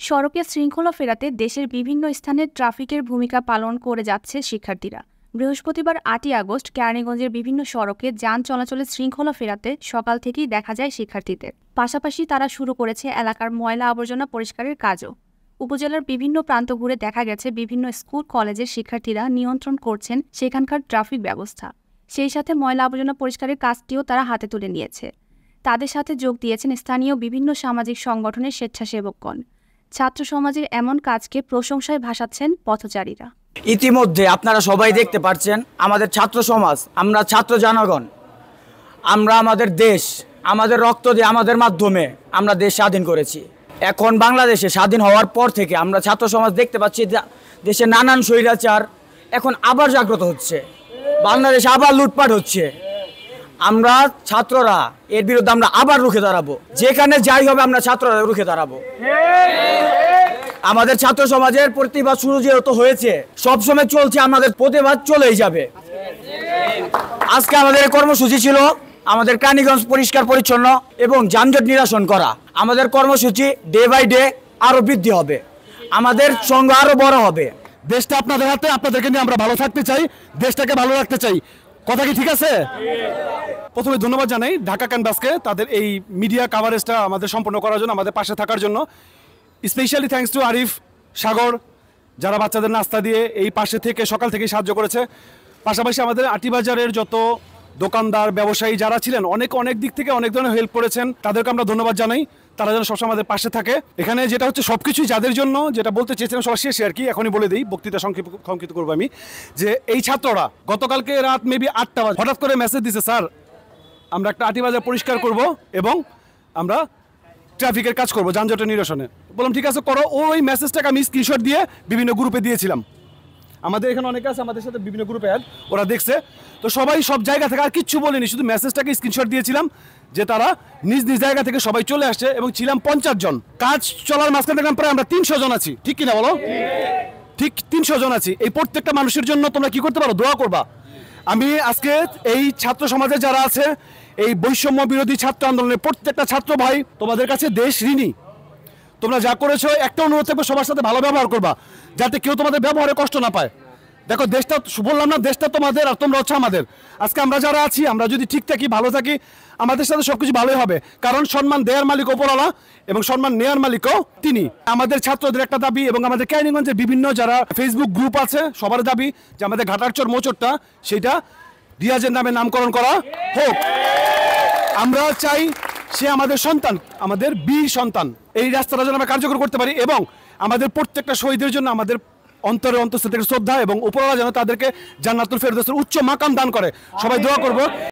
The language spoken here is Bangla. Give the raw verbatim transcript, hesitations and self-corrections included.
সড়কে শৃঙ্খলা ফেরাতে দেশের বিভিন্ন স্থানে ট্রাফিকের ভূমিকা পালন করে যাচ্ছে শিক্ষার্থীরা। বৃহস্পতিবার আটই আগস্ট কেরানীগঞ্জের বিভিন্ন সড়কে যান চলাচলের শৃঙ্খলা ফেরাতে সকাল থেকেই দেখা যায় শিক্ষার্থীদের। পাশাপাশি তারা শুরু করেছে এলাকার ময়লা আবর্জনা পরিষ্কারের কাজও। উপজেলার বিভিন্ন প্রান্ত ঘুরে দেখা গেছে বিভিন্ন স্কুল কলেজের শিক্ষার্থীরা নিয়ন্ত্রণ করছেন সেখানকার ট্রাফিক ব্যবস্থা। সেই সাথে ময়লা আবর্জনা পরিষ্কারের কাজটিও তারা হাতে তুলে নিয়েছে। তাদের সাথে যোগ দিয়েছেন স্থানীয় বিভিন্ন সামাজিক সংগঠনের স্বেচ্ছাসেবকগণ। ছাত্র সমাজের এমন কাজকে প্রশংসায় ভাসাচ্ছেন পথচারীরা। ইতিমধ্যে আপনারা সবাই দেখতে পাচ্ছেন আমাদের ছাত্র সমাজ, আমরা ছাত্র জনগণ, আমরা আমাদের দেশ আমাদের রক্ত দিয়ে আমাদের মাধ্যমে আমরা দেশ স্বাধীন করেছি। এখন বাংলাদেশে স্বাধীন হওয়ার পর থেকে আমরা ছাত্র সমাজ দেখতে পাচ্ছি দেশে নানান স্বৈরাচার এখন আবার জাগ্রত হচ্ছে, বাংলাদেশে আবার লুটপাট হচ্ছে। আমরা ছাত্ররা এর বিরুদ্ধে আমরা আবার রুখে দাঁড়াবো, যেখানে যাই হবে আমরা ছাত্ররা রুখে দাঁড়াবো। আমাদের ছাত্র সমাজের প্রতিবাদ শুরু যেহেতু হয়েছে, সবসময় চলছে, আমাদের প্রতিবাদ চলেই যাবে। আজকে আমাদের কর্মসূচি ছিল আমাদের কেরানীগঞ্জ পরিষ্কার পরিচ্ছন্ন এবং যানজট নিরসন করা। আমাদের কর্মসূচি ডে বাই ডে আরো বৃদ্ধি হবে, আমাদের সংঘ আরো বড় হবে। দেশটা আপনাদের হাতে, আপনাদেরকে নিয়ে আমরা ভালো থাকতে চাই, দেশটাকে ভালো রাখতে চাই। কথা কি ঠিক আছে? প্রথমে ধন্যবাদ জানাই ঢাকা ক্যানভাসকে তাদের এই মিডিয়া কাভারেজটা আমাদের সম্পন্ন করার জন্য, আমাদের পাশে থাকার জন্য। Specially thanks to Arif, Sagar, যারা বাচ্চাদের নাস্তা দিয়ে এই পাশে থেকে সকাল থেকে সাহায্য করেছে। পাশাপাশি আমাদের আটিবাজারের যত দোকানদার ব্যবসায়ী যারা ছিলেন, অনেক অনেক দিক থেকে অনেক ধরনের হেল্প করেছেন, তাদেরকে আমরা ধন্যবাদ জানাই। তারা যেন সবসময় আমাদের পাশে থাকে। এখানে যেটা হচ্ছে সবকিছুই যাদের জন্য, যেটা বলতে চেয়েছিলাম সবার শেষে আর কি, এখনই বলে দিই, বক্তৃতা সংক্ষিপ্ত সংক্ষিপ্ত করবো আমি, যে এই ছাত্ররা গতকালকে রাত মেবি আটটা বাজে হঠাৎ করে মেসেজ দিছে, স্যার আমরা একটা আটিবাজার পরিষ্কার করব এবং আমরা ট্রাফিকের কাজ করব, যানজটের নিরসনে। বললাম ঠিক আছে করো। ওই মেসেজটাকে আমি স্ক্রিনশট দিয়ে বিভিন্ন গ্রুপে দিয়েছিলাম। আমাদের এখানে অনেকে আছে আমাদের সাথে বিভিন্ন গ্রুপে অ্যাড, ওরা দেখছে। তো সবাই সব জায়গা থেকে আর কিচ্ছু বলেনি, শুধু মেসেজটাকে স্ক্রিনশট দিয়েছিলাম যে তারা নিজ নিজ জায়গা থেকে সবাই চলে আসছে এবং ছিলাম পঞ্চাশ জন। কাজ চলার মাঝখানে দেখলাম প্রায় আমরা তিনশো জন আছি, ঠিক কিনা বলো? ঠিক তিনশো জন আছি। এই প্রত্যেকটা মানুষের জন্য তোমরা কি করতে পারো? দোয়া করবা। আমি আজকে এই ছাত্র সমাজে যারা আছে, এই বৈষম্য বিরোধী ছাত্র আন্দোলনের প্রত্যেকটা ছাত্র ভাই, তোমাদের কাছে দেশ ঋণী। তোমরা যা করেছো, একটা অনুরোধ থাকবে সবার সাথে ভালো ব্যবহার করবা, যাতে কেউ তোমাদের ব্যবহারে কষ্ট না পায়। দেখো দেশটা, বললাম না, দেশটা তোমাদের আর তোমরা হচ্ছে আমাদের। আজকে আমরা যারা আছি, আমরা যদি ঠিক থাকি, ভালো থাকি, আমাদের সাথে সবকিছু ভালোই হবে। কারণ সম্মান দেয়ার মালিক ওপরওয়ালা এবং সম্মান নেয়ার মালিকও তিনি। আমাদের ছাত্রদের একটা দাবি এবং আমাদের কেরানীগঞ্জের বিভিন্ন যারা ফেসবুক গ্রুপ আছে সবার দাবি যে আমাদের ঘাটারচর মোচরটা সেটা রিয়াজের নামে নামকরণ করা হোক। আমরা চাই সে আমাদের সন্তান, আমাদের বীর সন্তান। এই রাস্তাটা যেন আমরা কার্যকর করতে পারি এবং আমাদের প্রত্যেকটা শহীদের জন্য আমাদের অন্তরে অন্তঃস্থল থেকে শ্রদ্ধা এবং উপরওয়ালা যেন তাদেরকে জান্নাতুল ফেরদৌসের উচ্চ মাকাম দান করে। সবাই দোয়া করবো।